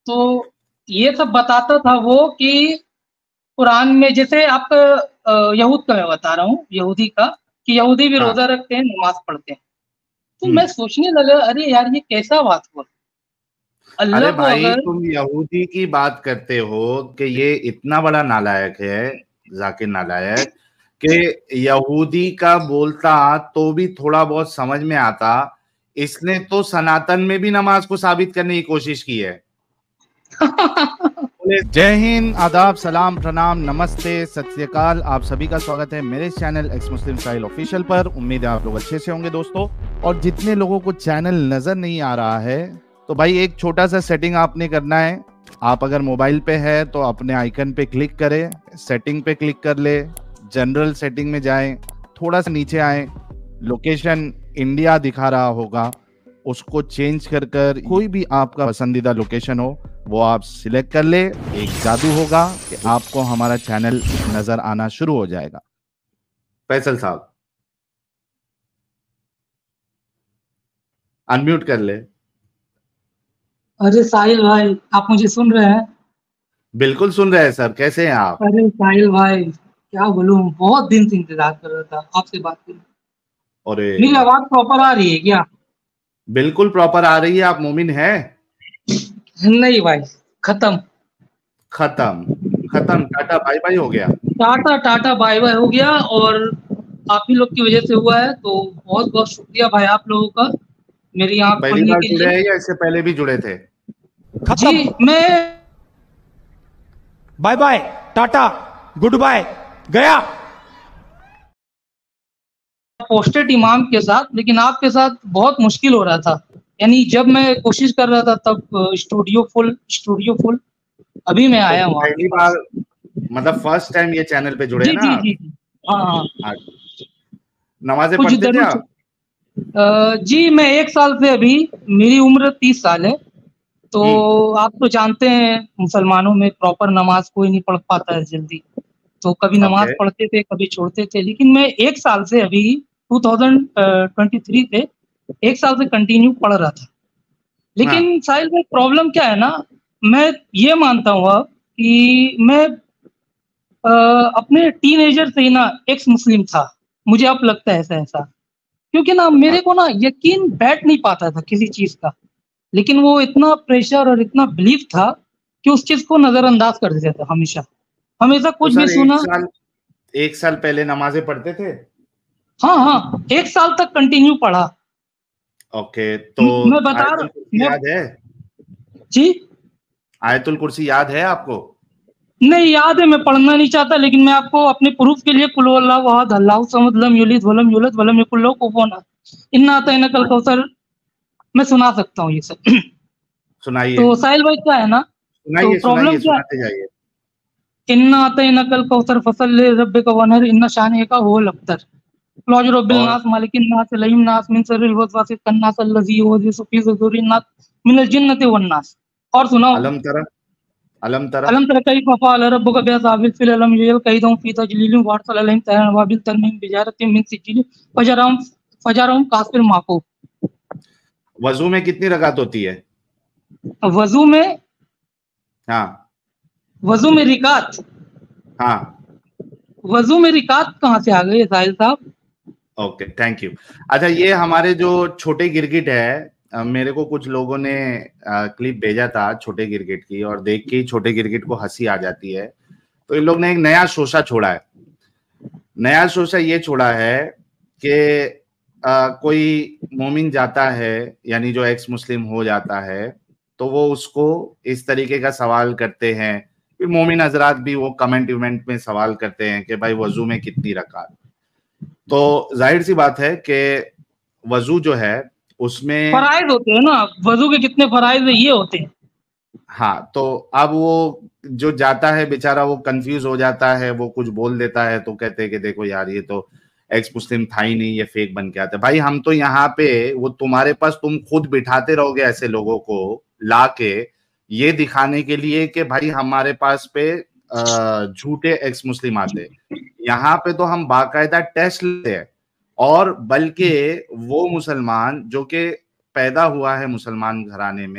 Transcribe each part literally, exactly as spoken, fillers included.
तो ये सब बताता था वो कि कुरान में जैसे आप अ, यहूद का मैं बता रहा हूँ, यहूदी का, कि यहूदी भी हाँ। रोज़ा रखते हैं, नमाज़ पढ़ते हैं। तो हुँ। मैं सोचने लगा, अरे यार ये कैसा बात हुआ? अरे अल्लाह को भाई, अगर तुम यहूदी की बात करते हो कि ये इतना बड़ा नालायक है, ज़ाकिर नालायक, कि यहूदी का बोलता तो भी थोड़ा बहुत समझ में आता। इसने तो सनातन में भी नमाज़ को साबित करने की कोशिश की है। जय हिंद, आदाब, सलाम, प्रणाम, नमस्ते, सत श्री अकाल। आप सभी का स्वागत है मेरे channel ex Muslim style official पर। उम्मीद है आप लोग अच्छे से होंगे दोस्तों। और जितने लोगों को चैनल नजर नहीं आ रहा है, तो भाई एक छोटा सा सेटिंग आपने करना है। आप अगर मोबाइल पे है तो अपने आइकन पे क्लिक करें, सेटिंग पे क्लिक कर ले, जनरल सेटिंग में जाएं, थोड़ा सा नीचे आए, लोकेशन इंडिया दिखा रहा होगा, उसको चेंज कर कर कोई भी आपका पसंदीदा लोकेशन हो वो आप सिलेक्ट कर ले। एक जादू होगा कि आपको हमारा चैनल नजर आना शुरू हो जाएगा। फैसल साहब अनम्यूट कर ले। अरे साहिल भाई, आप मुझे सुन रहे हैं? बिल्कुल सुन रहे हैं सर, कैसे हैं आप? अरे साहिल भाई, क्या बोलूँ, बहुत दिन से इंतज़ार कर रहा था आपसे बात करने। अरे मेरी आवाज़ प्रॉपर आ रही है क्या? बिल्कुल प्रॉपर आ रही है। आप मोमिन हैं? नहीं भाई, खत्म। खत्म खत्म टाटा बाय बाय हो गया। टाटा टाटा बाय बाय हो गया, और आप ही लोग की वजह से हुआ है, तो बहुत बहुत शुक्रिया भाई आप लोगों का मेरी आंख पहली खोलने बार के जुड़े हैं लिए। या इससे पहले भी जुड़े थे? जी मैं bye bye, tata, goodbye, गया। पोस्टेड इमाम के साथ, लेकिन आपके साथ बहुत मुश्किल हो रहा था। यानी जब मैं कोशिश कर रहा था तब स्टूडियो फुल स्टूडियो फुल। अभी मैं तो आया हूँ आपके पहली पास। बार, मतलब फर्स्ट टाइम ये चैनल पे जुड़े हैं जी ना जी आप? जी जी। हाँ हाँ। हाँ। नमाजें कुछ पढ़ते थे दरूद। आप? अ, जी मैं एक साल से, अभी मेरी उम्र तीस साल है। तो हम्म। आप तो जानते हैं मुसलमानों में प्रॉपर नमाज कोई नहीं पढ़ पाता है जल्दी। तो कभी नमाज ओके। पढ़ते थे, कभी छोड़ते थे, लेकिन मैं एक साल से, अभी ट्वेंटी थ्री से एक साल से कंटिन्यू पढ़ रहा था। हाँ। लेकिन साहिल भाई, प्रॉब्लम क्या है ना, मैं ये मानता हूँ अब कि मैं अ, अपने टीनेजर से ही ना एक्स मुस्लिम था। मुझे अब लगता है ऐसा ऐसा क्योंकि ना मेरे को ना यकीन बैठ नहीं पाता था किसी चीज़ का। लेकिन वो इतना प्रेशर और इतना बिलीफ था कि उस चीज़ को नज़रअंदाज कर देते थे हमेशा। हमेशा तो कुछ भी सर एक सुना। साल एक साल पहले नमाजें पढ़ते थे? हाँ, हाँ, एक साल तक कंटिन्यू पढ़ा। ओके, तो म मैं बता आयतुल रहा कुर्सी मैं याद है? जी? आयतुल कुर्सी याद है आपको? नहीं याद है, मैं पढ़ना नहीं चाहता, लेकिन मैं आपको अपने प्रूफ के लिए कुल हुवल्लाहु अहद, अल्लाहु समद, लम यलिद वलम यूलद वलम यकुल लहू कुफुवन अहद, इन्ना अतैनाकल कौसर, मैं सुना सकता हूँ ये सब। सुनाइए तो साहिल भाई क्या है ना, तो सुनाइए प्रॉब्लम सुनाइए, क्या, सुनाते जाइए। इन्ना अतैनाकल कौसर फसल्लि लिरब्बिका वनहर, इन्ना शानिअका हुवल अब्तर। क्लॉज रब्बिल और नास मालिकिन नास इलाहिन नास मिन शर्रिल वसवासिल खन्नास अल्लज़ी युवस्विसु फी सुदूरिन नास मिनल जिन्नति वन नास। और सुनाओ। अलम तरा, अलम तरा। अलम तरा कैफ़ फ़अल रब्बुका बिअस्हाबिल फ़ील अलम यजअल कैदहुम फ़ी तज़लील व अरसल अलैहिम तैरन अबाबिल तरमीम बिहिजारतिन मिन सिज्जिल फजरहुम फजरहुम कास्फिल माकूब। वजू में कितनी रकात होती है? वज़ू में हाँ। वज़ू में रिकात हाँ। वज़ू में रिकात कहाँ से आ गई है साहिल साहब? Okay, thank you. अच्छा, ये हमारे जो छोटे गिरगिट है, अ, मेरे को कुछ लोगों ने क्लिप भेजा था छोटे गिरगिट की, और देख के ही छोटे गिरगिट को हंसी आ जाती है। तो इन लोग ने एक नया शोशा छोड़ा है। नया शोशा ये छोड़ा है कि अ, कोई मोमिन जाता है, यानी जो एक्स मुस्लिम हो जाता है, तो वो उसको इस तरीके का सवाल करते हैं। फिर मोमिन हजरात भी वो कमेंट वमेंट में सवाल करते हैं कि भाई वजू में कितनी रकात। तो जाहिर सी बात है कि वजू जो है उसमें, फराइज़ होते हैं ना, वज़ू के कितने फराइज़ है ये होते हैं। हाँ, तो अब वो जो जाता है बेचारा वो कंफ्यूज हो जाता है, वो कुछ बोल देता है तो कहते हैं कि देखो यार ये तो एक्स मुस्लिम था ही नहीं, ये फेक बन के आता है। भाई हम तो यहाँ पे, वो तुम्हारे पास तुम खुद बिठाते रहोगे ऐसे लोगों को ला के, ये दिखाने के लिए कि भाई हमारे पास पे अ, झूठे एक्स मुस्लिम आते। यहाँ पे तो हम बाकायदा टेस्ट लेते हैं, और बल्कि वो मुसलमान जो कि पैदा हुआ है मुसलमान घराने में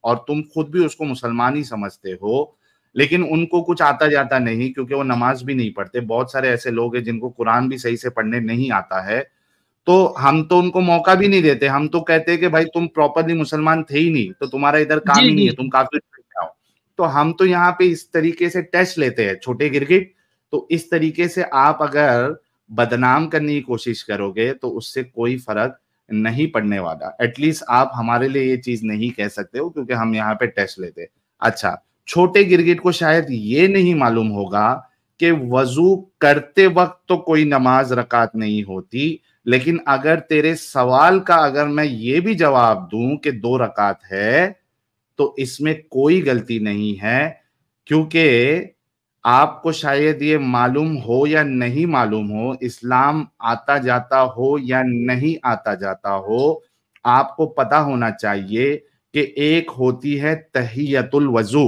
और तुम खुद भी उसको मुसलमान ही समझते हो, लेकिन उनको कुछ आता जाता नहीं क्योंकि वो नमाज भी नहीं पढ़ते। बहुत सारे ऐसे लोग हैं जिनको कुरान भी सही से पढ़ने नहीं आता है, तो हम तो उनको मौका भी नहीं देते। हम तो कहते हैं कि भाई तुम प्रॉपरली मुसलमान थे ही नहीं, तो तुम्हारा इधर काम जी ही नहीं जी है, तुम काफिर बन जाओ। तो हम तो यहाँ पे इस तरीके से टेस्ट लेते हैं छोटे गिरगिट। तो इस तरीके से आप अगर बदनाम करने की कोशिश करोगे तो उससे कोई फर्क नहीं पड़ने वाला। एटलीस्ट आप हमारे लिए ये चीज नहीं कह सकते हो क्योंकि हम यहाँ पे टेस्ट लेते हैं। अच्छा, छोटे गिरगिट को शायद ये नहीं मालूम होगा कि वजू करते वक्त तो कोई नमाज रकात नहीं होती, लेकिन अगर तेरे सवाल का अगर मैं ये भी जवाब दूं कि दो रकात है तो इसमें कोई गलती नहीं है, क्योंकि आपको शायद ये मालूम हो या नहीं मालूम हो, इस्लाम आता जाता हो या नहीं आता जाता हो, आपको पता होना चाहिए कि एक होती है तहियतुल वजू।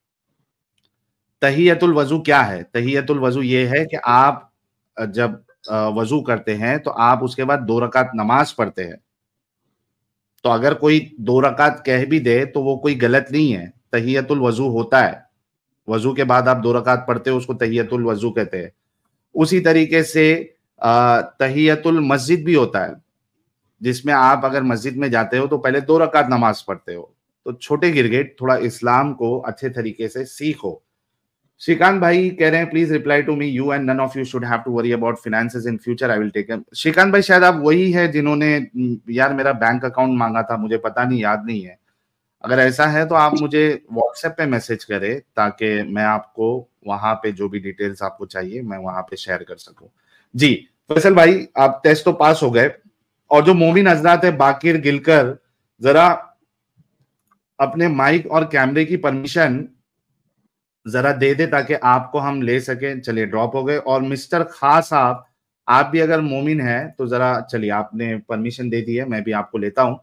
तहियतुल वजू क्या है? तहियतुल वजू ये है कि आप जब वजू करते हैं तो आप उसके बाद दो रकात नमाज पढ़ते हैं। तो अगर कोई दो रकात कह भी दे तो वो कोई गलत नहीं है, तहियतुल वजू होता है। वजू के बाद आप दो रकात पढ़ते हो, उसको तहियतुल वजू कहते हैं। उसी तरीके से तहियतुल मस्जिद भी होता है, जिसमें आप अगर मस्जिद में जाते हो तो पहले दो रकात नमाज पढ़ते हो। तो छोटे गिरगिट थोड़ा इस्लाम को अच्छे तरीके से सीखो। श्रीकांत भाई कह रहे हैं please reply to me, you and none of you should have to worry about finances in future, I will take them. Shrikant भाई शायद आप वही है जिन्होंने यार मेरा बैंक अकाउंट मांगा था, मुझे पता नहीं, याद नहीं है। अगर ऐसा है तो आप मुझे व्हाट्सएप पे मैसेज करें ताकि मैं आपको वहां पे जो भी डिटेल्स आपको चाहिए मैं वहां पे शेयर कर सकूं। जी फैसल भाई, आप टेस्ट तो पास हो गए, और जो मोमिन हजरात है बाकिर गिलकर, जरा अपने माइक और कैमरे की परमिशन जरा दे दे ताकि आपको हम ले सकें। चलिए ड्रॉप हो गए। और मिस्टर खास आप आप भी अगर मोमिन है तो जरा चलिए, आपने परमिशन दे दी है, मैं भी आपको लेता हूँ।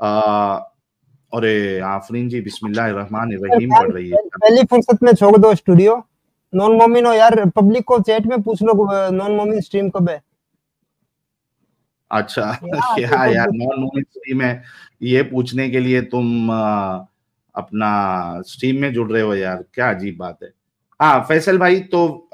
अरे आफरीन जी बिस्मिल्लाहिर्रहमानिर्रहीम पढ़ रही है। पहली फुर्सत में छोड़ दो स्टूडियो। नॉन मोमिन हो यार, पब्लिक को चैट में पूछ लो नॉन मोमिन स्ट्रीम कब है। अच्छा क्या यार, नॉन मोमिन स्ट्रीम है ये पूछने के लिए तुम आ, अपना स्ट्रीम में जुड़ रहे हो यार, क्या अजीब बात है। हाँ फैसल भाई, तो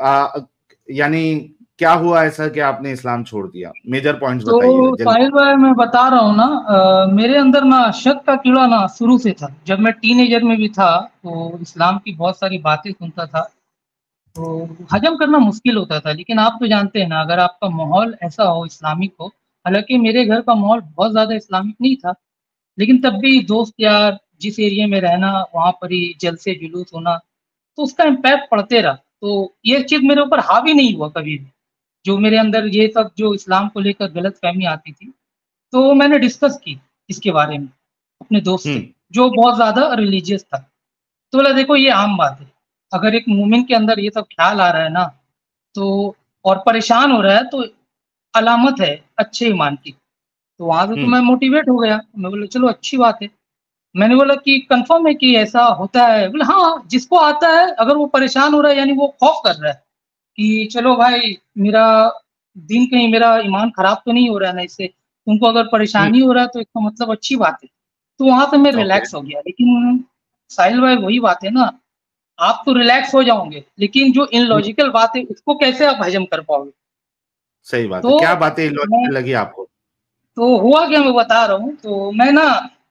यानी क्या हुआ ऐसा कि आपने इस्लाम छोड़ दिया? मेजर पॉइंट्स तो बताइए। साहिल भाई मैं बता रहा हूँ ना, आ, मेरे अंदर ना शक का कीड़ा ना शुरू से था। जब मैं टीनेजर में भी था तो इस्लाम की बहुत सारी बातें सुनता था, तो हजम करना मुश्किल होता था। लेकिन आप तो जानते हैं ना, अगर आपका माहौल ऐसा हो इस्लामिक हो, हालांकि मेरे घर का माहौल बहुत ज़्यादा इस्लामिक नहीं था, लेकिन तब भी दोस्त यार जिस एरिया में रहना वहाँ पर ही जलसे जुलूस होना, तो उसका इम्पैक्ट पड़ते रहा। तो ये चीज़ मेरे ऊपर हावी नहीं हुआ कभी भी, जो मेरे अंदर ये सब जो इस्लाम को लेकर गलत फहमी आती थी। तो मैंने डिस्कस की इसके बारे में अपने दोस्त से जो बहुत ज़्यादा रिलीजियस था। तो बोला देखो ये आम बात है, अगर एक मोमिन के अंदर ये सब ख्याल आ रहा है ना तो, और परेशान हो रहा है, तो अलामत है अच्छे ईमान की। तो वहां से तो मैं मोटिवेट हो गया, मैं बोला चलो अच्छी बात है। मैंने बोला कि कंफर्म है कि ऐसा होता है? बोले हाँ, जिसको आता है अगर वो परेशान हो रहा है यानी वो खौफ कर रहा है कि चलो भाई मेरा दिन कहीं मेरा ईमान खराब तो नहीं हो रहा है ना इससे, तुमको अगर परेशानी हो रहा है तो इसका मतलब अच्छी बात है। तो वहां से मैं रिलैक्स हो गया। लेकिन साहिल भाई वही बात है ना, आप तो रिलैक्स हो जाओगे लेकिन जो इनलॉजिकल बात है उसको कैसे आप हजम कर पाओगे? सही बात तो है। क्या बातें इलॉजिकल लगी आपको? तो हुआ क्या मैं बता रहा हूँ। तो मैं ना,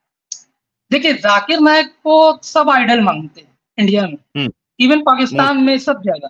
देखिए जाकिर नायक को सब आइडल मानते हैं इंडिया में, इवन पाकिस्तान में, सब जगह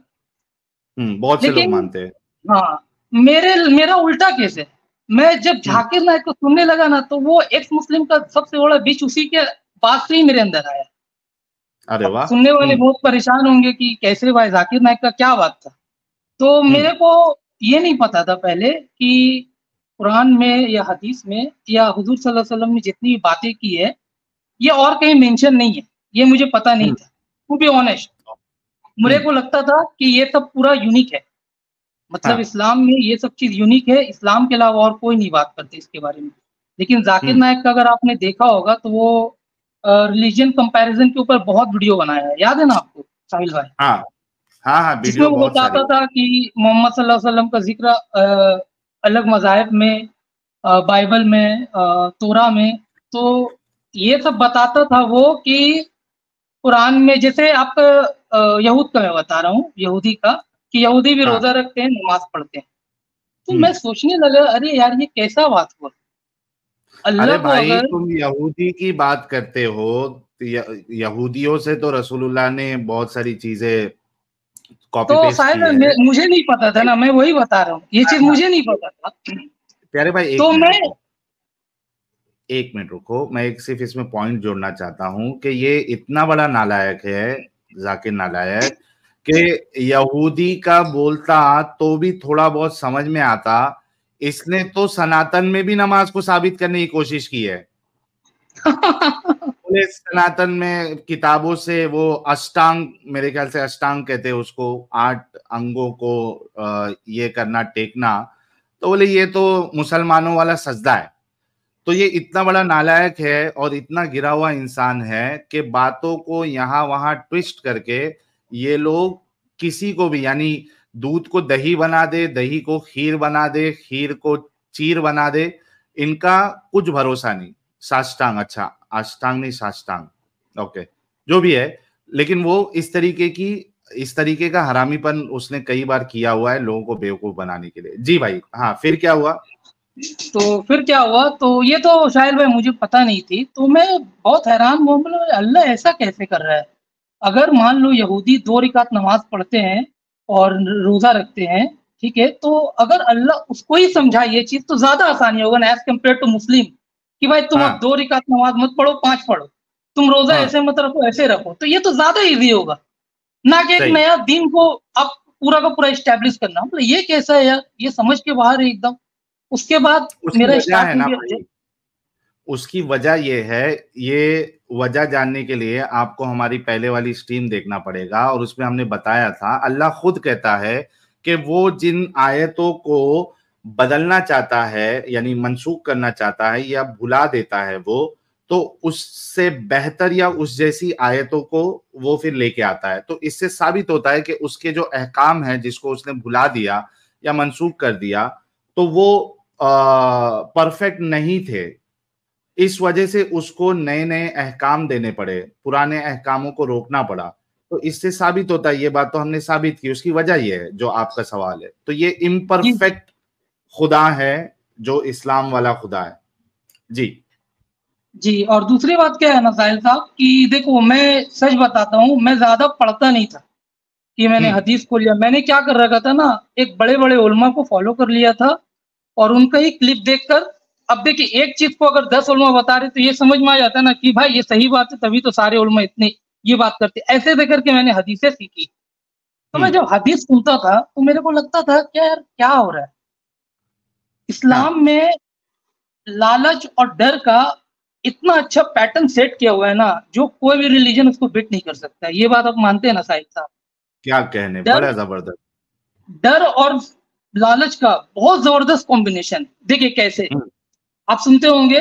बहुत से लोग मानते हैं। हाँ, मेरे मेरा उल्टा केस है। मैं जब जाकिर नायक को सुनने लगा ना तो वो एक्स मुस्लिम का सबसे बड़ा बीच उसी के बाद से ही मेरे अंदर आया। अरे वाह। सुनने वाले बहुत परेशान होंगे कि कैसे भाई, जाकिर नायक का क्या बात था। तो मेरे को ये नहीं पता था पहले कि कुरान में या हदीस में या हुजूर सल्लल्लाहु अलैहि वसल्लम ने जितनी बातें की है ये और कहीं मेंशन नहीं है, ये मुझे पता नहीं था। टू बी ऑनेस्ट, मुझे को लगता था कि ये सब पूरा यूनिक है, मतलब हाँ। इस्लाम में ये सब चीज यूनिक है, इस्लाम के अलावा और कोई नहीं बात करते इसके बारे में। लेकिन जाकिर नायक का अगर आपने देखा होगा तो वो रिलीजन कंपैरिजन के ऊपर बहुत वीडियो बनाया है, याद है ना आपको साहिल भाई? हाँ हाँ हाँ, जिसमें वो बताता था कि मोहम्मद सल्लल्लाहु अलैहि वसल्लम का जिक्र अलग मज़ाहिब में, बाइबल में, तोरा में, तो ये सब बताता था वो कि कुरान में, जैसे आप अ, यहूद का मैं बता रहा हूँ, यहूदी का, कि यहूदी भी हाँ। रोजा रखते हैं, नमाज पढ़ते हैं। तो हम्म। मैं सोचने लगा, अरे यार ये कैसा बात हुआ। अरे अल्लाह को भाई, अगर तुम यहूदी की बात करते हो, तो य- यहूदियों से तो रसूलुल्लाह ने बहुत सारी चीजें कॉपी तो पेस्ट शायद की है। मैं, मुझे नहीं पता था ना, मैं वही बता रहा हूँ, ये चीज हाँ, मुझे नहीं पता था। प्यारे भाई एक तो मिनट मैं, रुको, एक मिनट रुको, मैं एक सिर्फ इसमें पॉइंट जोड़ना चाहता हूँ कि ये इतना बड़ा नालायक है, जाकिर नालायक, कि यहूदी का बोलता तो भी थोड़ा बहुत समझ में आता। इसने तो सनातन में भी नमाज को साबित करने की कोशिश की है। बोले सनातन में किताबों से वो अष्टांग, मेरे ख्याल से अष्टांग कहते हैं उसको, आठ अंगों को अ, ये करना, टेकना, तो बोले ये तो मुसलमानों वाला सजदा है। तो ये इतना बड़ा नालायक है और इतना गिरा हुआ इंसान है कि बातों को यहाँ वहां ट्विस्ट करके ये लोग किसी को भी, यानी दूध को दही बना दे, दही को खीर बना दे, खीर को चीर बना दे, इनका कुछ भरोसा नहीं। साष्टांग, अच्छा अष्टांग नहीं साष्टांग, ओके, जो भी है, लेकिन वो इस तरीके की, इस तरीके का हरामीपन उसने कई बार किया हुआ है लोगों को बेवकूफ बनाने के लिए। जी भाई, हाँ फिर क्या हुआ? तो फिर क्या हुआ, तो ये तो शायद भाई मुझे पता नहीं थी, तो मैं बहुत हैरान हुआ, मतलब अल्लाह ऐसा कैसे कर रहा है। अगर मान लो यहूदी दो रिकात नमाज पढ़ते हैं और रोजा रखते हैं, ठीक है, तो अगर अल्लाह उसको ही समझा ये चीज, तो ज्यादा आसानी होगा ना एज कम्पेयर टू मुस्लिम, कि भाई तुम अब हाँ दो रिकात नमाज मत पढ़ो, पांच पढ़ो, तुम रोजा हाँ, ऐसे मत रखो, ऐसे रखो, तो ये तो ज्यादा इजी होगा ना कि एक सही। नया दिन को आप पूरा का पूरा इस्टेब्लिश करना। मतलब ये कैसा है यार, ये समझ के बाहर है एकदम। उसके बाद उसकी मेरा वजह है स्टार्टिंग ना ये, भाई, उसकी वजह ये है, ये वजह जानने के लिए आपको हमारी पहले वाली स्ट्रीम देखना पड़ेगा, और उसमें हमने बताया था अल्लाह खुद कहता है कि वो जिन आयतों को बदलना चाहता है, यानी मनसूख करना चाहता है या भुला देता है वो, तो उससे बेहतर या उस जैसी आयतों को वो फिर लेके आता है। तो इससे साबित होता है कि उसके जो अहकाम है जिसको उसने भुला दिया या मनसूख कर दिया, तो वो परफेक्ट नहीं थे। इस वजह से उसको नए नए अहकाम देने पड़े, पुराने अहकामों को रोकना पड़ा। तो इससे साबित होता है, ये बात तो हमने साबित की, उसकी वजह ये है जो आपका सवाल है। तो ये जी इम्परफेक्ट खुदा है जो इस्लाम वाला खुदा है। जी जी। और दूसरी बात क्या है ना साहिल साहब, कि देखो मैं सच बताता हूँ, मैं ज्यादा पढ़ता नहीं था कि मैंने हम्म हदीस को लिया। मैंने क्या कर रखा था ना, एक बड़े बड़े उलमा को फॉलो कर लिया था, और उनका ही क्लिप देखकर, अब देखिए एक चीज को अगर दस उलमा बता रहे तो ये समझ में आ जाता है ना कि भाई ये सही बात है, तभी तो सारे उलमा इतने ये बात करते। ऐसे दे करके मैंने हदीसें सीखी। तो मैं हम्म। जब हदीस सुनता था तो मेरे को लगता था क्या यार, क्या हो रहा है हाँ इस्लाम में। लालच और डर का इतना अच्छा पैटर्न सेट किया हुआ है ना, जो कोई भी रिलीजन उसको बिट नहीं कर सकता। ये बात आप मानते हैं ना साहिब साहब? क्या कहने, डर, बड़ा जबरदस्त। डर और लालच का बहुत जबरदस्त कॉम्बिनेशन। देखिए कैसे, हम्म आप सुनते होंगे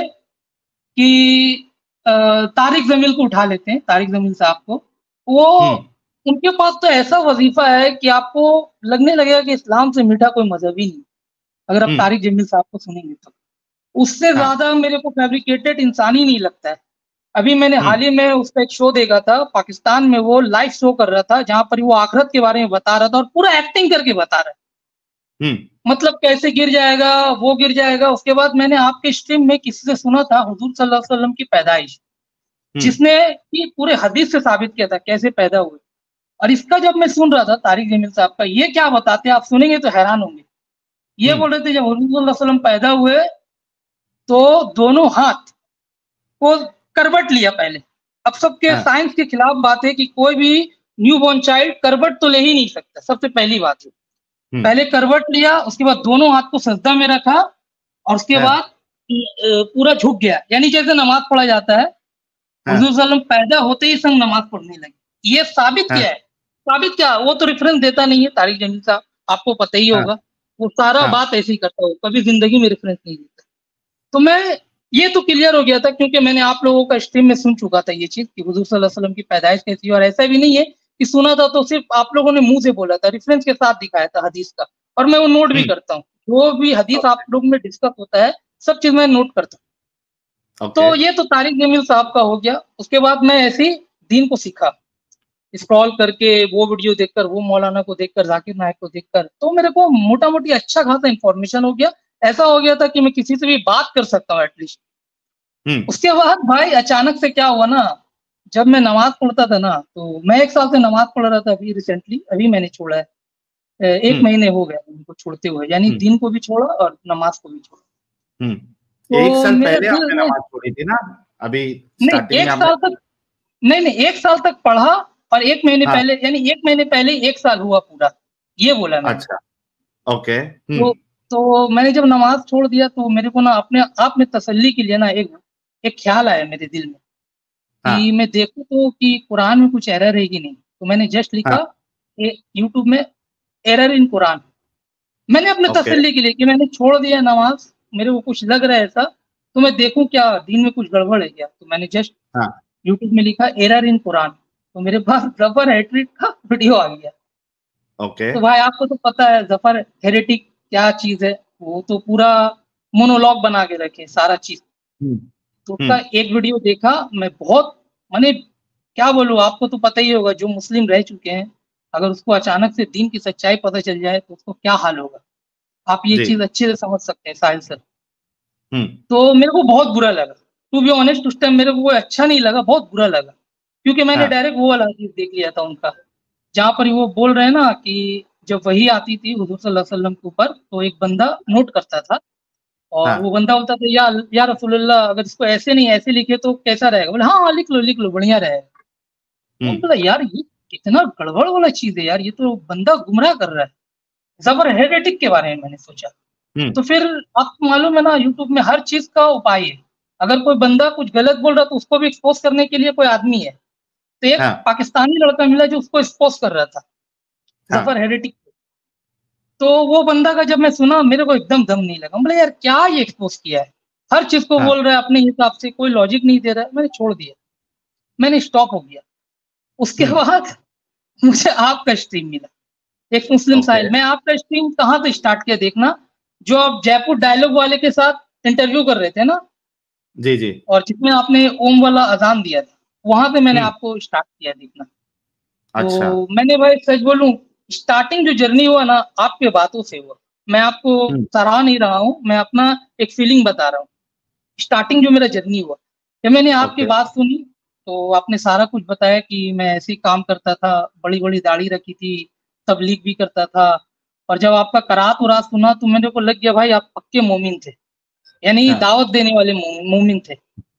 कि अ, तारिक जमील को उठा लेते हैं, तारिक जमील साहब को, वो हम्म उनके पास तो ऐसा वजीफा है कि आपको लगने लगेगा कि इस्लाम से मीठा कोई मजहब ही नहीं, अगर आप हम्म। तारिक जमील साहब को सुनेंगे तो। उससे हाँ। ज्यादा मेरे को फैब्रिकेटेड इंसान ही नहीं लगता है। अभी मैंने हम्म हाल ही में उसका एक शो देखा था पाकिस्तान में, वो लाइव शो कर रहा था जहां पर वो आखिरत के बारे में बता रहा था, और पूरा एक्टिंग करके बता रहा है। हम्म मतलब कैसे गिर जाएगा, वो गिर जाएगा। उसके बाद मैंने आपके स्ट्रीम में किसी से सुना था हुजूर सल्लल्लाहु अलैहि वसल्लम की पैदाइश, हम्म। जिसने कि पूरे हदीस से साबित किया था कैसे पैदा हुए। और इसका जब मैं सुन रहा था तारिक जमील साहब का, ये क्या बताते हैं आप सुनेंगे तो हैरान होंगे। ये हम्म। बोल रहे थे जब हुजूर सल्लल्लाहु अलैहि वसल्लम पैदा हुए तो दोनों हाथ को करवट लिया पहले। अब सबके हाँ। साइंस के खिलाफ बात है कि कोई भी न्यूबॉर्न चाइल्ड करवट तो ले ही नहीं सकता, सबसे पहली बात है। हम्म। पहले करवट लिया, उसके बाद दोनों हाथ को सजदा में रखा, और उसके हाँ। बाद अ, पूरा झुक गया, यानी जैसे नमाज पढ़ा जाता है। हुजूर हाँ। सल्लम पैदा होते ही संग नमाज पढ़ने लगे। ये साबित हाँ। क्या है? साबित क्या, वो तो रेफरेंस देता नहीं है तारिक जमील साहब, आपको पता ही हाँ। होगा। वो सारा हाँ। बात ऐसे ही करता हो, कभी जिंदगी में रेफरेंस नहीं देता। तो मैं, ये तो क्लियर हो गया था क्योंकि मैंने आप लोगों का स्ट्रीम में सुन चुका था ये चीज कि हुजूर सल्लल्लाहु अलैहि वसल्लम की पैदाइश कैसी है। और ऐसा भी नहीं है कि सुना था तो सिर्फ आप लोगों ने मुंह से बोला था, रेफरेंस के साथ दिखाया था हदीस का। और मैं वो नोट भी हम्म। करता हूँ, जो भी हदीस आप लोग में डिस्कस होता है, सब चीज मैं नोट करता हूँ। ओके। तो ये तो तारिक जमील साहब का हो गया। उसके बाद मैं ऐसे ही दीन को सीखा, स्क्रॉल करके, वो वीडियो देखकर, वो मौलाना को देखकर, जाकिर नायक को देखकर, तो मेरे को मोटा मोटी अच्छा खासा इन्फॉर्मेशन हो गया। ऐसा हो गया था कि मैं किसी से भी बात कर सकता हूँ एटलीस्ट। हम्म। उसके बाद भाई अचानक से क्या हुआ ना, जब मैं नमाज पढ़ता था ना, तो मैं एक साल से नमाज पढ़ रहा था। अभी रिसेंटली अभी मैंने छोड़ा है, अ, एक हम्म। महीने हो गए उनको छोड़ते हुए, यानी हम्म। दिन को भी छोड़ा और नमाज को भी छोड़ा। हम्म। तो एक साल मेरे पहले दिल आपने में, नमाज छोड़ी थी ना? अभी नहीं स्टार्टिंग में एक आपने? साल तक, नहीं नहीं एक साल तक पढ़ा, और एक महीने हाँ। पहले, यानी एक महीने पहले एक साल हुआ पूरा, ये बोला मैंने। अच्छा। ओके। हम्म। तो तो मैंने जब नमाज छोड़ दिया तो मेरे को ना अपने आप में तसल्ली के लिए ना एक एक ख्याल आया मेरे दिल में कि हाँ। मैं देखूं तो कि कुरान में कुछ एरर है कि नहीं। तो मैंने जस्ट हाँ। लिखा यूट्यूब में, एरर इन कुरान। मैंने अपने ओके। तसल्ली के लिए कि मैंने छोड़ दिया नमाज, मेरे को कुछ लग रहा है ऐसा, तो मैं देखूं क्या दीन में कुछ गड़बड़ है क्या। तो मैंने जस्ट हाँ। यूट्यूब में लिखा एरर इन कुरान, तो मेरे पास जफर हेट्रिक का वीडियो आ गया। ओके। तो भाई आपको तो पता है जफर हेरेटिक क्या चीज है, वो तो पूरा मोनोलॉग बना के रखे सारा चीज। हम्म। तो उसका हम्म। एक वीडियो देखा मैं, बहुत मैंने क्या बोलूं, आपको तो पता ही होगा, जो मुस्लिम रह चुके हैं, अगर उसको अचानक से दीन की सच्चाई पता चल जाए तो उसको क्या हाल होगा, आप ये जी। चीज अच्छे से समझ सकते हैं साहिल सर। हम्म। तो मेरे को बहुत बुरा लगा, टू बी ऑनेस्ट। उस टाइम मेरे को वो अच्छा नहीं लगा, बहुत बुरा लगा, क्योंकि मैंने हाँ। डायरेक्ट वो वाला चीज देख लिया था उनका, जहाँ पर वो बोल रहे हैं ना कि जब वही आती थी हुजूर सल्लल्लाहु अलैहि वसल्लम के ऊपर, तो एक बंदा नोट करता था, और वो हाँ। बंदा बोलता था या या रसूलुल्लाह, अगर इसको ऐसे नहीं ऐसे लिखे तो कैसा रहेगा। बोले हाँ हाँ लिख लो लिख लो बढ़िया रहेगा। तो हम्म। बोला यार ये कितना गड़बड़ वाला चीज है यार, ये तो बंदा गुमराह कर रहा है। जबर हेरेटिक के बारे में मैंने सोचा। हम्म। तो फिर आपको मालूम है ना, यूट्यूब में हर चीज का उपाय है। अगर कोई बंदा कुछ गलत बोल रहा तो उसको भी एक्सपोज करने के लिए कोई आदमी है। तो एक हाँ। पाकिस्तानी लड़का मिला जो उसको एक्सपोज कर रहा था, जफर हाँ। हेरेटिक। तो वो बंदा का जब मैं सुना, मेरे को एकदम दम नहीं लगा। बोले यार क्या ये एक्सपोज किया है, हर चीज को हाँ। बोल रहा है अपने हिसाब से, कोई लॉजिक नहीं दे रहा है। मैंने छोड़ दिया, मैंने स्टॉप हो गया। उसके हम्म। बाद मुझे आपका स्ट्रीम मिला, एक मुस्लिम ओके। साहिल। मैं आपका स्ट्रीम कहाँ से स्टार्ट किया देखना, जो आप जयपुर डायलॉग वाले के साथ इंटरव्यू कर रहे थे ना, जी जी। और जिसमें आपने ओम वाला अजान दिया था, वहां से मैंने हम्म। आपको स्टार्ट किया देखना। अच्छा। तो मैंने भाई सच बोलूं, स्टार्टिंग जो जर्नी हुआ ना, आपके बातों से हुआ। मैं आपको हम्म। सराह नहीं रहा हूँ, मैं अपना एक फीलिंग बता रहा हूँ। स्टार्टिंग जो मेरा जर्नी हुआ, जब मैंने आपकी ओके। बात सुनी, तो आपने सारा कुछ बताया कि मैं ऐसे ही काम करता था, बड़ी बड़ी दाढ़ी रखी थी, तबलीग भी करता था। और जब आपका करात उरात सुना तो मेरे को लग गया भाई आप पक्के मोमिन थे, यानी हाँ। दावत देने वाले मोमिन मोमिन थे।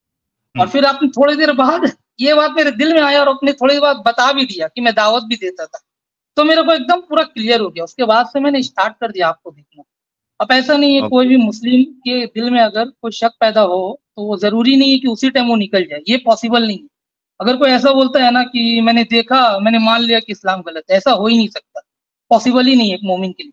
और हम्म। फिर आपने थोड़ी देर बाद ये बात मेरे दिल में आया, और आपने थोड़ी देर बाद बता भी दिया कि मैं दावत भी देता था। तो मेरे को एकदम पूरा क्लियर हो गया। उसके बाद से मैंने स्टार्ट कर दिया आपको देखना। अब ऐसा नहीं है, कोई ओके। भी मुस्लिम के दिल में अगर कोई शक पैदा हो, तो वो जरूरी नहीं है कि उसी टाइम वो निकल जाए, ये पॉसिबल नहीं है। अगर कोई ऐसा बोलता है ना कि मैंने देखा, मैंने मान लिया कि इस्लाम गलत है, ऐसा हो ही नहीं सकता, पॉसिबल ही नहीं है एक मोमिन के लिए।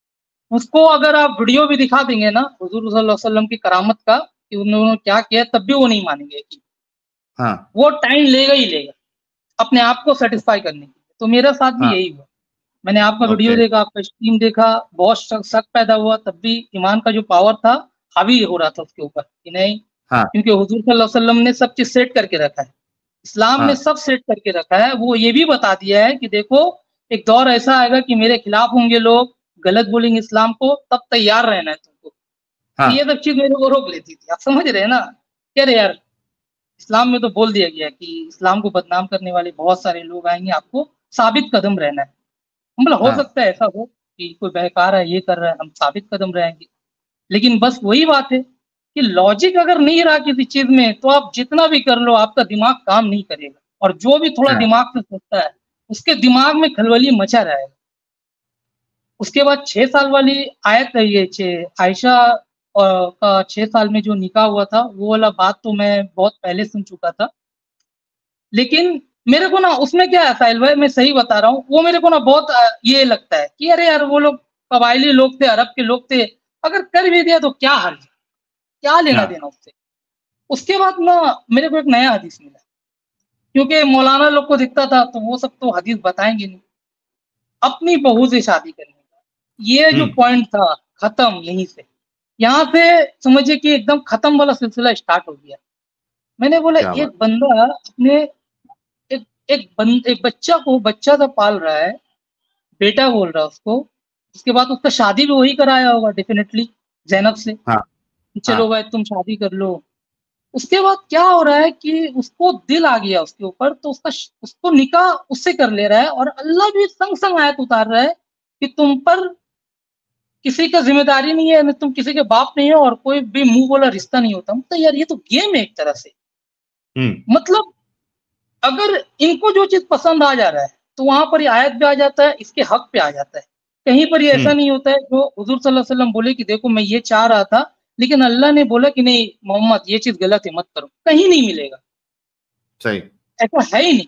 उसको अगर आप वीडियो भी दिखा देंगे ना हुजूर सल्लल्लाहु अलैहि वसल्लम की करामत का, कि उन्होंने क्या किया, तब भी वो नहीं मानेंगे कि हाँ। वो टाइम लेगा ही लेगा अपने आप को सेटिस्फाई करने के लिए। तो मेरा साथ भी हाँ। यही हुआ। मैंने आपका वीडियो ओके। देखा, आपका स्ट्रीम देखा, बहुत शक, शक पैदा हुआ, तब भी ईमान का जो पावर था हावी हो रहा था उसके ऊपर कि नहीं, हाँ। क्योंकि हुजूर सल्लल्लाहु अलैहि वसल्लम ने सब चीज सेट करके रखा है, इस्लाम में हाँ। सब सेट करके रखा है। वो ये भी बता दिया है कि देखो एक दौर ऐसा आएगा कि मेरे खिलाफ होंगे लोग, गलत बोलेंगे इस्लाम को, तब तैयार रहना है तुमको। तो हाँ। ये सब चीज मेरे को रोक लेती थी, आप समझ रहे हैं ना। कह रहे यार इस्लाम में तो बोल दिया गया है कि इस्लाम को बदनाम करने वाले बहुत सारे लोग आएंगे, आपको साबित कदम रहना है। मतलब हो हाँ। सकता है ऐसा हो कि कोई बहकार है, ये कर रहा है, हम साबित कदम रहेंगे। लेकिन बस वही बात है कि लॉजिक अगर नहीं रहा किसी चीज में, तो आप जितना भी कर लो आपका दिमाग काम नहीं करेगा। और जो भी थोड़ा हाँ। दिमाग से सोचता है, उसके दिमाग में खलबली मचा रहेगा। उसके बाद छह साल वाली आयत है ये, छह आयशा अ, का छह साल में जो निकाह हुआ था, वो वाला बात तो मैं बहुत पहले सुन चुका था। लेकिन मेरे को ना उसमें क्या है साहिल भाई, मैं सही बता रहा हूँ, वो मेरे को ना बहुत अ, ये लगता है कि अरे यार वो लोग कबायली लोग थे, अरब के लोग थे, अगर कर भी दिया तो क्या हर्ज है? क्या लेना हाँ। देना उससे। उसके बाद ना मेरे को एक नया हदीस मिला, क्योंकि मौलाना लोग को दिखता था तो वो सब तो हदीस बताएंगे नहीं, अपनी बहू से शादी करने का ये जो हम्म। पॉइंट था, खत्म यहीं से। यहाँ से समझिए कि एकदम खत्म वाला सिलसिला स्टार्ट हो गया। मैंने बोला क्या बात। एक बंदा अपने एक एक बंद एक बच्चा को बच्चा सा पाल रहा है, बेटा बोल रहा है उसको, उसके बाद उसका शादी भी वही कराया होगा डेफिनेटली ज़ैनब से, हाँ कि हाँ चलो भाई तुम शादी कर लो। उसके बाद क्या हो रहा है कि उसको दिल आ गया उसके ऊपर, तो उसका श उसको निकाह उससे कर ले रहा है, और अल्लाह भी संग-संग आयत उतार रहा है कि तुम पर किसी का ज़िम्मेदारी नहीं है, न तुम किसी के बाप नहीं हो, और कोई भी मुँह बोला रिश्ता नहीं होता। मतलब यार ये तो गेम है एक तरह से। हम्म मतलब अगर इनको जो चीज़ पसंद आ जा रहा है, तो वहाँ पर ये आयत पे आ जाता है, इसके हक पे आ जाता है। कहीं पर ये ऐसा हम्म नहीं होता है जो हुज़ूर सल्लल्लाहु अलैहि वसल्लम बोले कि देखो मैं ये चाह रहा था, लेकिन अल्लाह ने बोला कि नहीं मोहम्मद ये चीज़ गलत है, मत करो। कहीं नहीं मिलेगा, सही। ऐसा है ही नहीं।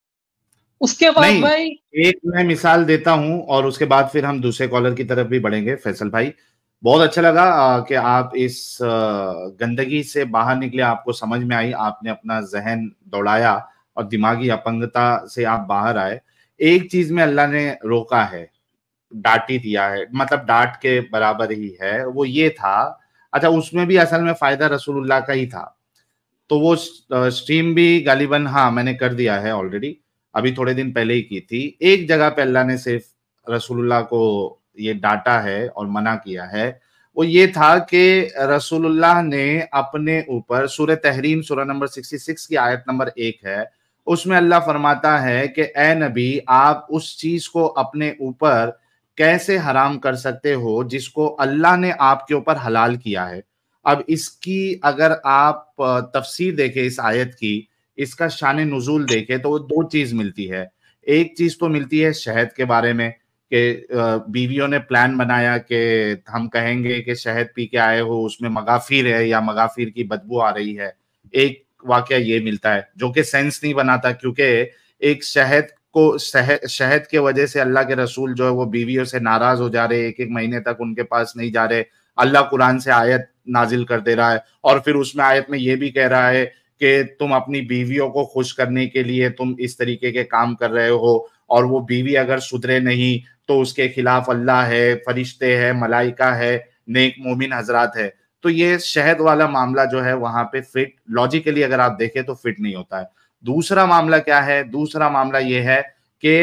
उसके बाद नहीं, भाई एक मैं मिसाल देता हूं और उसके बाद फिर हम दूसरे कॉलर की तरफ भी बढ़ेंगे। फैसल भाई, बहुत अच्छा लगा अ, कि आप इस अ, गंदगी से बाहर निकले, आपको समझ में आई, आपने अपना जहन दौड़ाया और दिमागी अपंगता से आप बाहर आए। एक चीज में अल्लाह ने रोका है, डांट ही दिया है, मतलब डांट के बराबर ही है, वो ये था। अच्छा, उसमें भी असल में फायदा रसूलुल्लाह का ही था। तो वो स्ट्रीम भी गालिबन, हाँ मैंने कर दिया है ऑलरेडी, अभी थोड़े दिन पहले ही की थी। एक जगह पे अल्लाह ने सिर्फ रसूलुल्लाह को ये डांटा है और मना किया है, वो ये था कि रसूलुल्लाह ने अपने ऊपर, सूरह तहरीम सूरह नंबर छियासठ की आयत नंबर एक है, उसमें अल्लाह फरमाता है कि ए नबी आप उस चीज को अपने ऊपर कैसे हराम कर सकते हो जिसको अल्लाह ने आपके ऊपर हलाल किया है। अब इसकी अगर आप अ, तफसीर देखें इस आयत की, इसका शान नुज़ूल देखें, तो वो दो चीज मिलती है। एक चीज तो मिलती है शहद के बारे में कि अ, बीवियों ने प्लान बनाया कि हम कहेंगे कि शहद पी के आए हो, उसमें मगाफिर है या मगाफिर की बदबू आ रही है। एक वाकया ये मिलता है जो कि सेंस नहीं बनाता, क्योंकि एक शहद को शहद शहद के वजह से अल्लाह के रसूल जो है वो बीवियों से नाराज हो जा रहे, एक एक महीने तक उनके पास नहीं जा रहे। अल्लाह कुरान से आयत नाजिल कर दे रहा है, और फिर उसमें आयत में ये भी कह रहा है कि तुम अपनी बीवियों को खुश करने के लिए तुम इस तरीके के काम कर रहे हो, और वो बीवी अगर सुधरे नहीं तो उसके खिलाफ अल्लाह है, फरिश्ते हैं, मलाइका है, नेक मोमिन हजरात है। तो ये शहद वाला मामला जो है वहां पे फिट, लॉजिकली अगर आप देखें तो फिट नहीं होता है। दूसरा मामला क्या है? दूसरा मामला ये है कि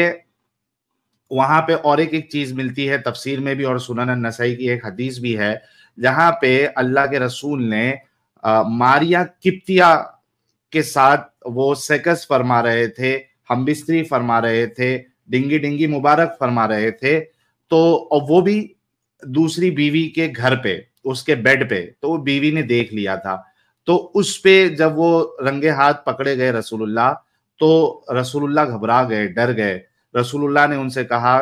वहां पे और एक एक चीज मिलती है तफसीर में भी, और सुनन नसाई की एक हदीस भी है जहां पे अल्लाह के रसूल ने अ, मारिया किप्तिया के साथ वो सेकस फरमा रहे थे, हम बिस्तरी फरमा रहे थे, डिंगी डिंगी मुबारक फरमा रहे थे। तो और वो भी दूसरी बीवी के घर पे, उसके बेड पे, तो वो बीवी ने देख लिया था। तो उस पे जब वो रंगे हाथ पकड़े गए रसूलुल्लाह, तो रसूलुल्लाह घबरा गए, डर गए। रसूलुल्लाह ने उनसे कहा,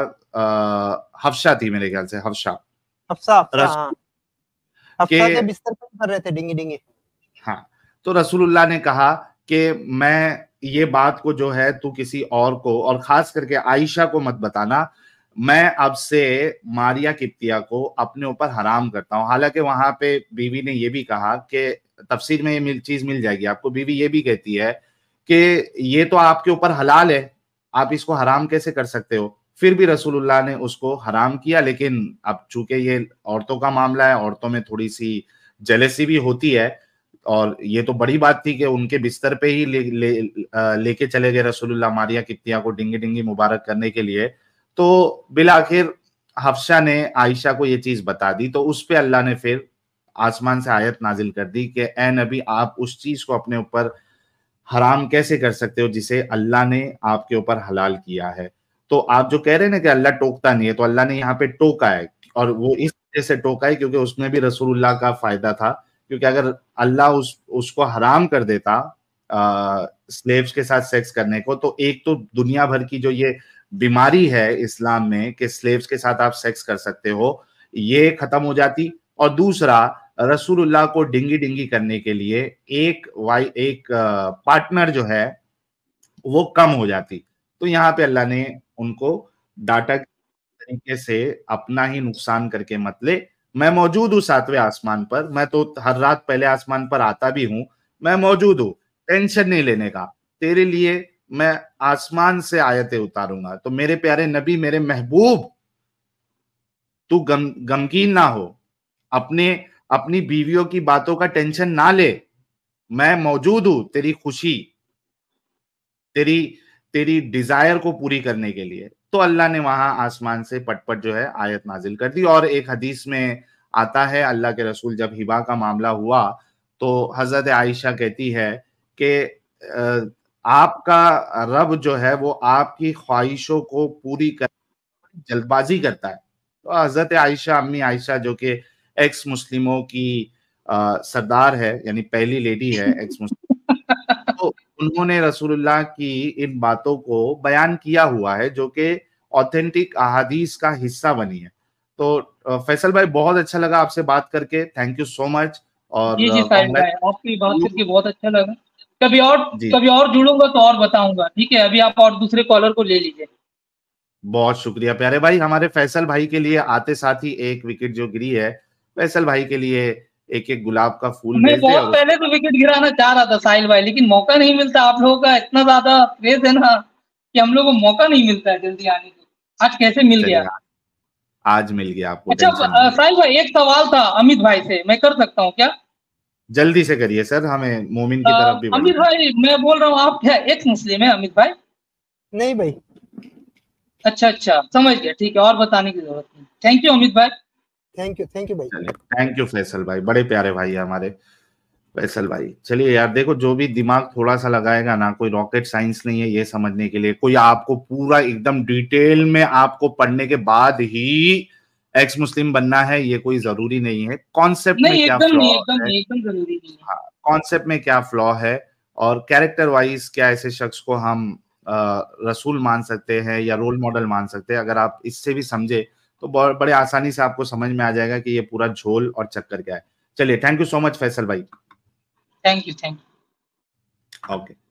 अ, हफ्सा थी मेरे ख्याल से, हफ्सा हफ्सा हफ्सा रस हाँ, के, हफ्सा के बिस्तर पे कर रहे थे डिंगी डिंगी। हाँ, तो रसूलुल्लाह ने कहा कि मैं ये बात को जो है तू किसी और को, और खास करके आयशा को मत बताना, मैं अब से मारिया किप्तिया को अपने ऊपर हराम करता हूँ। हालांकि वहां पे बीवी ने ये भी कहा कि तफसीर में ये मिल, चीज मिल जाएगी आपको, बीवी ये भी कहती है कि ये तो आपके ऊपर हलाल है, आप इसको हराम कैसे कर सकते हो। फिर भी रसूलुल्लाह ने उसको हराम किया, लेकिन अब चूंकि ये औरतों का मामला है, औरतों में थोड़ी सी जेलेसी भी होती है, और ये तो बड़ी बात थी कि उनके बिस्तर पे ही ले, ले, लेके चले गए रसूलुल्लाह मारिया किप्तिया को डिंगी डिंगी मुबारक करने के लिए। तो बिलाखिर हफ्सा ने आयशा को ये चीज बता दी, तो उस पे अल्लाह ने फिर आसमान से आयत नाजिल कर दी कि ए नबी आप उस चीज को अपने ऊपर हराम कैसे कर सकते हो जिसे अल्लाह ने आपके ऊपर हलाल किया है। तो आप जो कह रहे हैं ना कि अल्लाह टोकता नहीं है, तो अल्लाह ने यहाँ पे टोका है, और वो इस वजह से टोका है क्योंकि उसमें भी रसूलुल्लाह का फायदा था। क्योंकि अगर अल्लाह उस उसको हराम कर देता स्लेव्स के साथ सेक्स करने को, तो एक तो दुनिया भर की जो ये बीमारी है इस्लाम में कि स्लेव्स के साथ आप सेक्स कर सकते हो, ये खत्म हो जाती। और दूसरा, रसूलुल्लाह को डिंगी डिंगी करने के लिए एक वाई एक पार्टनर जो है वो कम हो जाती। तो यहाँ पे अल्लाह ने उनको डाटा तरीके से अपना ही नुकसान करके मत ले। मैं मौजूद हूँ सातवें आसमान पर, मैं तो हर रात पहले आसमान पर आता भी हूँ, मैं मौजूद हूँ, टेंशन नहीं लेने का। तेरे लिए मैं आसमान से आयतें उतारूंगा। तो मेरे प्यारे नबी, मेरे महबूब, तू गम गमगीन ना हो, अपने अपनी बीवियों की बातों का टेंशन ना ले। मैं मौजूद हूं तेरी खुशी, तेरी तेरी डिजायर को पूरी करने के लिए। तो अल्लाह ने वहां आसमान से पटपट जो है आयत नाजिल कर दी। और एक हदीस में आता है, अल्लाह के रसूल जब हिबा का मामला हुआ तो हजरत आयशा कहती है कि आपका रब जो है वो आपकी ख्वाहिशों को पूरी कर जल्दबाजी करता है। तो हजरत आयशा, अम्मी आयशा जो कि एक्स मुस्लिमों की आ, सरदार है, यानी पहली लेडी है एक्स मुस्लिम, तो उन्होंने रसूलुल्लाह की इन बातों को बयान किया हुआ है जो कि ऑथेंटिक अहादीस का हिस्सा बनी है। तो फैसल भाई बहुत अच्छा लगा आपसे बात करके, थैंक यू सो मच। और जी जी साहिल भाई, आपकी बात करके बहुत अच्छा लगा। कभी और कभी और जुड़ूंगा तो और बताऊंगा, ठीक है? अभी आप और दूसरे कॉलर को ले लीजिए। बहुत शुक्रिया प्यारे भाई। हमारे फैसल भाई के लिए आते साथ ही एक विकेट जो गिरी है, फैसल भाई के लिए एक एक गुलाब का फूल मैं बहुत पहले तो विकेट गिराना चाह रहा था साहिल भाई, लेकिन मौका नहीं मिलता। आप लोगों का इतना ज्यादा क्रेज है ना कि हम लोग को मौका नहीं मिलता है जल्दी आने को। आज कैसे मिल गया? आज मिल गया आपको। अच्छा साहिल भाई, एक सवाल था अमित भाई से, मैं कर सकता हूँ क्या? जल्दी से करिए सर, हमें मोमिन की तरफ भी। अमित भाई मैं बोल रहा हूँ, आप क्या एक्स मुस्लिम है अमित भाई? नहीं भाई। अच्छा अच्छा, समझ गया, ठीक है, और बताने की जरूरत नहीं। थैंक यू अमित भाई। थैंक यू थैंक यू भाई। थैंक यू फैसल भाई, बड़े प्यारे भाई है हमारे फैसल भाई। चलिए यार, देखो जो भी दिमाग थोड़ा सा लगाएगा ना, कोई रॉकेट साइंस नहीं है ये समझने के लिए, कोई आपको पूरा एकदम डिटेल में आपको पढ़ने के बाद ही एक्स मुस्लिम बनना है ये कोई जरूरी नहीं है। कॉन्सेप्ट में क्या फ्लॉ है, एकदम नहीं, एकदम जरूरी नहीं है। हाँ, कॉन्सेप्ट में क्या फ्लॉ है और कैरेक्टर वाइज क्या ऐसे शख्स को हम आ, रसूल मान सकते हैं या रोल मॉडल मान सकते हैं। अगर आप इससे भी समझे तो बड़े आसानी से आपको समझ में आ जाएगा कि ये पूरा झोल और चक्कर क्या है। चलिए, thank you so much Faisal भाई। Thank you thank you. Okay.